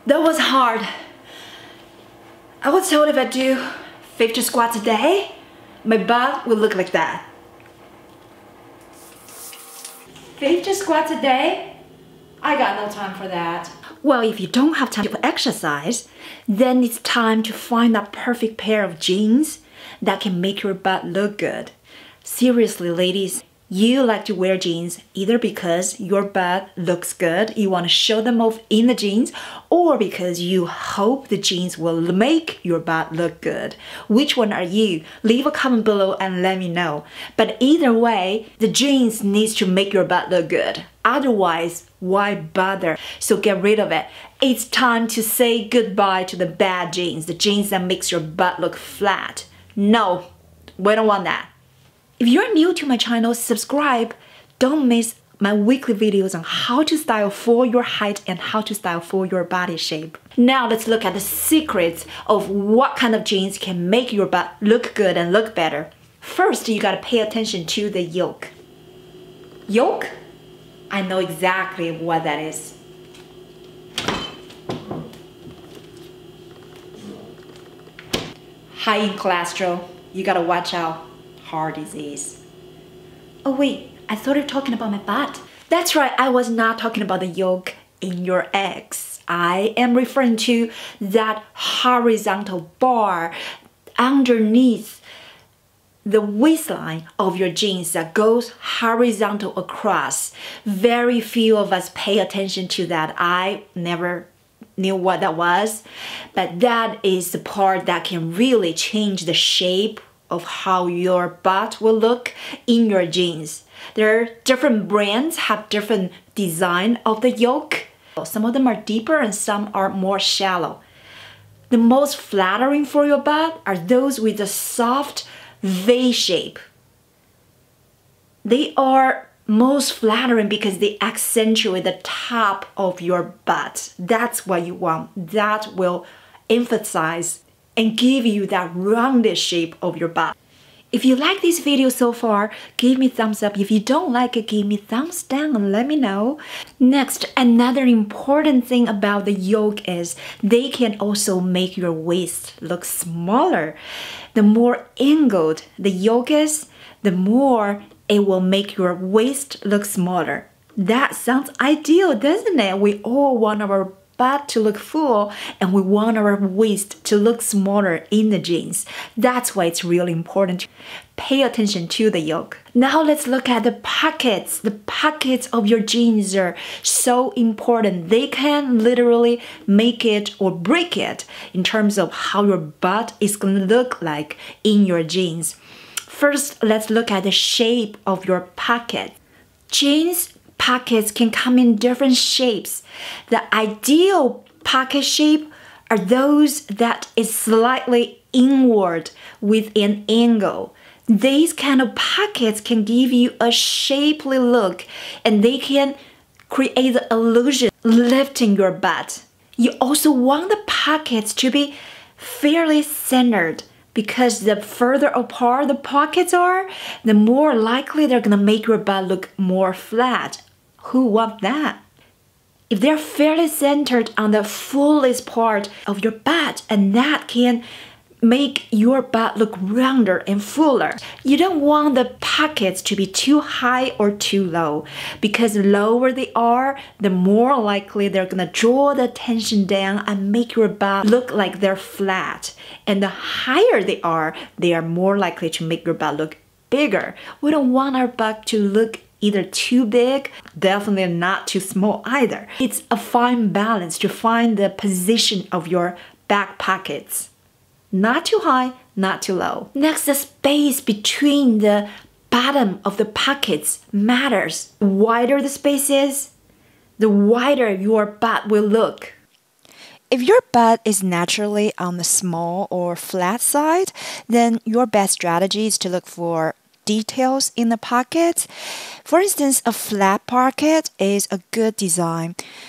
That was hard. I was told if I do 50 squats a day, my butt will look like that. 50 squats a day? I got no time for that. Well, if you don't have time to exercise, then it's time to find that perfect pair of jeans that can make your butt look good. Seriously, ladies, you like to wear jeans either because your butt looks good, you want to show them off in the jeans, or because you hope the jeans will make your butt look good. Which one are you? Leave a comment below and let me know. But either way, the jeans needs to make your butt look good. Otherwise, why bother? So get rid of it. It's time to say goodbye to the bad jeans, the jeans that makes your butt look flat. No, we don't want that. If you're new to my channel, subscribe. Don't miss my weekly videos on how to style for your height and how to style for your body shape. Now let's look at the secrets of what kind of jeans can make your butt look good and look better. First, you gotta pay attention to the yoke. Yoke? I know exactly what that is. High in cholesterol, you gotta watch out. Heart disease. Oh wait, I thought you were talking about my butt. That's right, I was not talking about the yolk in your eggs. I am referring to that horizontal bar underneath the waistline of your jeans that goes horizontal across. Very few of us pay attention to that. I never knew what that was, but that is the part that can really change the shape of how your butt will look in your jeans. There are different brands have different design of the yoke. Some of them are deeper and some are more shallow. The most flattering for your butt are those with a soft V shape. They are most flattering because they accentuate the top of your butt. That's what you want. That will emphasize and give you that rounded shape of your butt. If you like this video so far, give me thumbs up. If you don't like it, give me thumbs down and let me know. Next, another important thing about the yoke is they can also make your waist look smaller. The more angled the yoke is, the more it will make your waist look smaller. That sounds ideal, doesn't it? We all want our butt to look full and we want our waist to look smaller in the jeans. That's why it's really important to pay attention to the yoke. Now let's look at the pockets. The pockets of your jeans are so important. They can literally make it or break it in terms of how your butt is going to look like in your jeans. First, let's look at the shape of your pocket. Jeans pockets can come in different shapes. The ideal pocket shape are those that is slightly inward with an angle. These kind of pockets can give you a shapely look and they can create the illusion lifting your butt. You also want the pockets to be fairly centered, because the further apart the pockets are, the more likely they're gonna make your butt look more flat. Who wants that? If they're fairly centered on the fullest part of your butt, and that can make your butt look rounder and fuller. You don't want the pockets to be too high or too low, because the lower they are, the more likely they're gonna draw the attention down and make your butt look like they're flat. And the higher they are more likely to make your butt look bigger. We don't want our butt to look either too big, definitely not too small either. It's a fine balance to find the position of your back pockets. Not too high, not too low. Next, the space between the bottom of the pockets matters. The wider the space is, the wider your butt will look. If your butt is naturally on the small or flat side, then your best strategy is to look for details in the pockets. For instance, a flat pocket is a good design.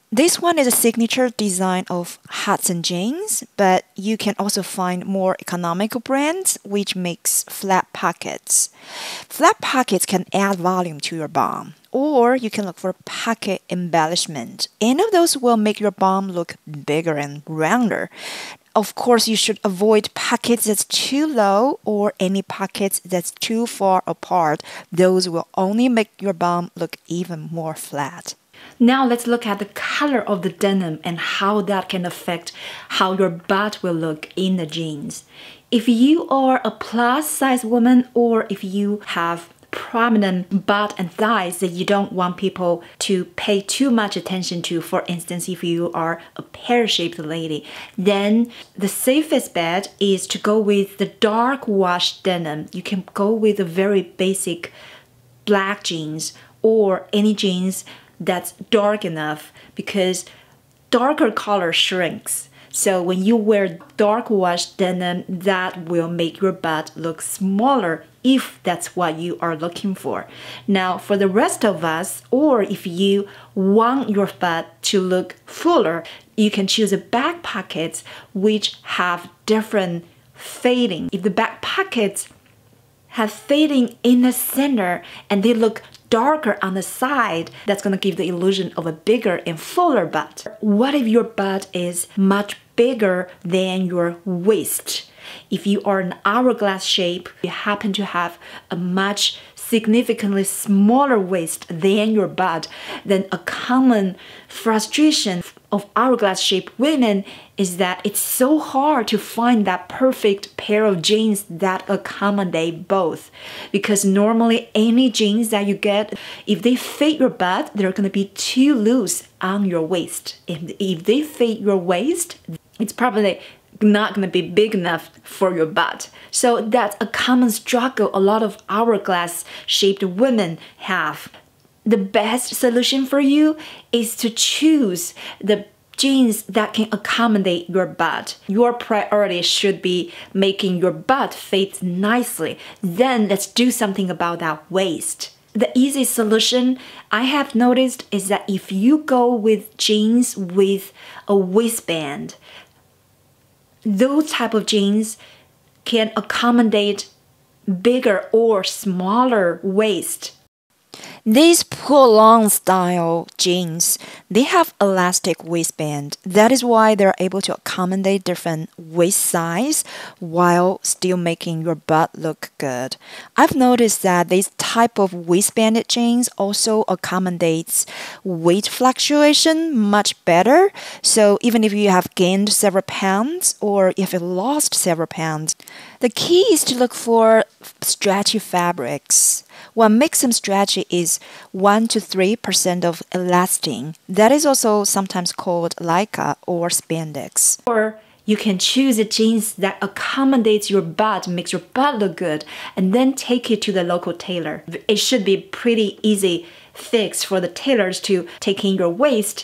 This one is a signature design of Hudson jeans, but you can also find more economical brands which makes flat pockets. Flat pockets can add volume to your bum, or you can look for pocket embellishment. Any of those will make your bum look bigger and rounder. Of course, you should avoid pockets that's too low or any pockets that's too far apart. Those will only make your bum look even more flat. Now let's look at the color of the denim and how that can affect how your butt will look in the jeans. If you are a plus size woman, or if you have prominent butt and thighs that you don't want people to pay too much attention to, for instance, if you are a pear-shaped lady, then the safest bet is to go with the dark wash denim. You can go with a very basic black jeans or any jeans that's dark enough, because darker color shrinks. So when you wear dark wash denim, that will make your butt look smaller if that's what you are looking for. Now, for the rest of us, or if you want your butt to look fuller, you can choose a back pockets which have different fading. If the back pockets have fading in the center and they look darker on the side, that's going to give the illusion of a bigger and fuller butt. What if your butt is much bigger than your waist? If you are an hourglass shape, you happen to have a much significantly smaller waist than your butt, then a common frustration of hourglass shaped women is that it's so hard to find that perfect pair of jeans that accommodate both. Because normally any jeans that you get, if they fit your butt, they're going to be too loose on your waist. If they fit your waist, it's probably not going to be big enough for your butt. So that's a common struggle a lot of hourglass shaped women have. The best solution for you is to choose the jeans that can accommodate your butt. Your priority should be making your butt fit nicely. Then let's do something about that waist. The easy solution I have noticed is that if you go with jeans with a waistband, those type of jeans can accommodate bigger or smaller waist. These pull-on style jeans, they have elastic waistband. That is why they're able to accommodate different waist size while still making your butt look good. I've noticed that this type of waistbanded jeans also accommodates weight fluctuation much better. So even if you have gained several pounds or if you lost several pounds, the key is to look for stretchy fabrics. What makes them stretchy is 1 to 3% of elastin. That is also sometimes called lycra or spandex. Or you can choose a jeans that accommodates your butt, makes your butt look good, and then take it to the local tailor. It should be pretty easy fix for the tailors to take in your waist.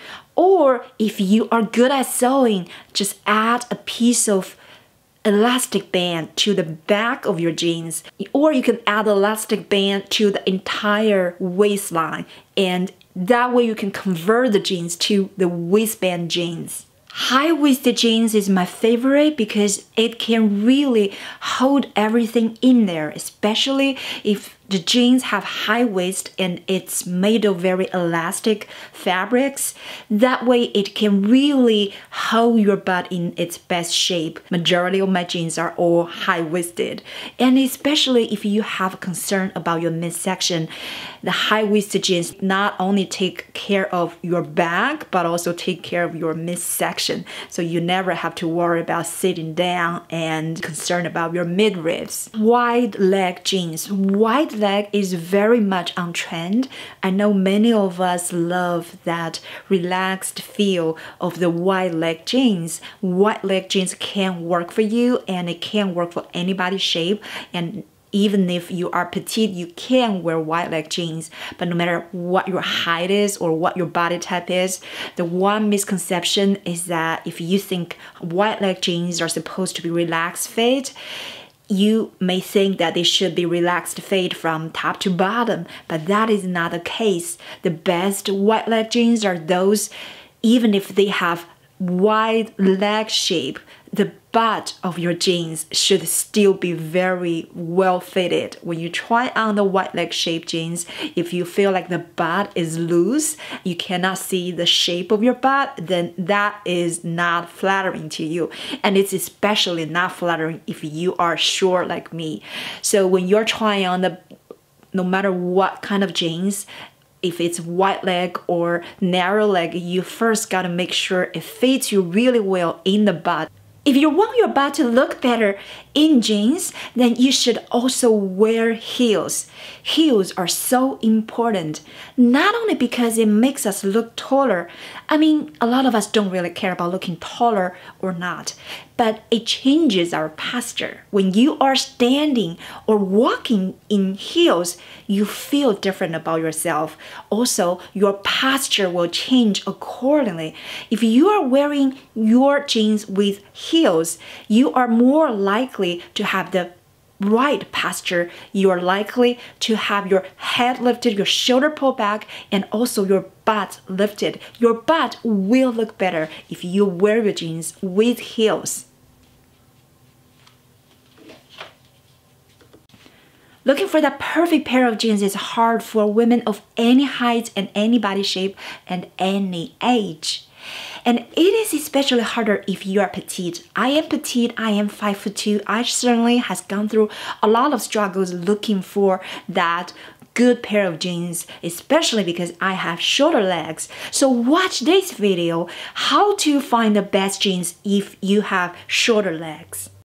Or if you are good at sewing, just add a piece of elastic band to the back of your jeans, or you can add elastic band to the entire waistline, and that way you can convert the jeans to the waistband jeans. High-waisted jeans is my favorite because it can really hold everything in there, especially if the jeans have high waist and it's made of very elastic fabrics. That way it can really hold your butt in its best shape. Majority of my jeans are all high-waisted. And especially if you have a concern about your midsection, the high-waisted jeans not only take care of your back, but also take care of your midsection. So you never have to worry about sitting down and concerned about your midriffs. Wide leg jeans. Wide leg is very much on trend. I know many of us love that relaxed feel of the wide leg jeans. Wide leg jeans can work for you, and it can work for anybody's shape. And even if you are petite, you can wear wide leg jeans. But no matter what your height is or what your body type is, the one misconception is that if you think wide leg jeans are supposed to be relaxed fit, you may think that they should be relaxed fit from top to bottom, but that is not the case. The best wide leg jeans are those, even if they have wide leg shape, the butt of your jeans should still be very well fitted. When you try on the wide leg shape jeans, if you feel like the butt is loose, you cannot see the shape of your butt, then that is not flattering to you. And it's especially not flattering if you are short like me. So when you're trying on no matter what kind of jeans, if it's wide leg or narrow leg, you first gotta make sure it fits you really well in the butt. If you want your butt to look better in jeans, then you should also wear heels. Heels are so important, not only because it makes us look taller. I mean, a lot of us don't really care about looking taller or not, but it changes our posture. When you are standing or walking in heels, you feel different about yourself. Also, your posture will change accordingly. If you are wearing your jeans with heels, you are more likely to have the right posture. You are likely to have your head lifted, your shoulder pulled back, and also your butt lifted. Your butt will look better if you wear your jeans with heels. Looking for that perfect pair of jeans is hard for women of any height and any body shape and any age. And it is especially harder if you are petite. I am petite, I am 5'2". I certainly has gone through a lot of struggles looking for that good pair of jeans, especially because I have shorter legs. So watch this video, how to find the best jeans if you have shorter legs.